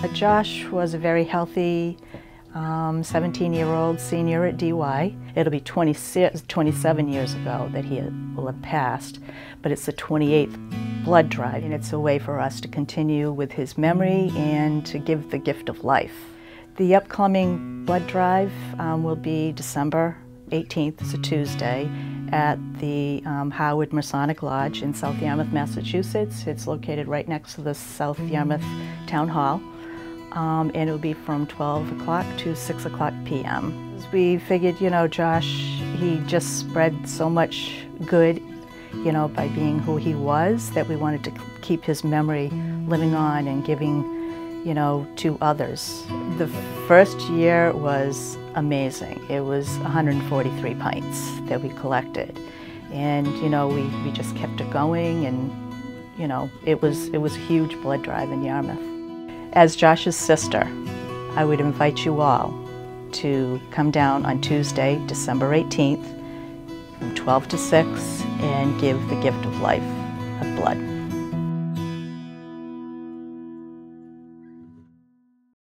Josh was a very healthy 17-year-old senior at DY. It'll be 27 years ago that he will have passed, but it's the 28th blood drive, and it's a way for us to continue with his memory and to give the gift of life. The upcoming blood drive will be December 18th, it's a Tuesday, at the Howard Masonic Lodge in South Yarmouth, Massachusetts. It's located right next to the South Yarmouth Town Hall. And it'll be from 12 o'clock to 6 o'clock p.m. We figured, you know, Josh, he just spread so much good, you know, by being who he was, that we wanted to keep his memory living on and giving, you know, to others. The first year was amazing. It was 143 pints that we collected. And, you know, we just kept it going, and, you know, it was a huge blood drive in Yarmouth. As Josh's sister, I would invite you all to come down on Tuesday, December 18th, from 12 to 6, and give the gift of life of blood.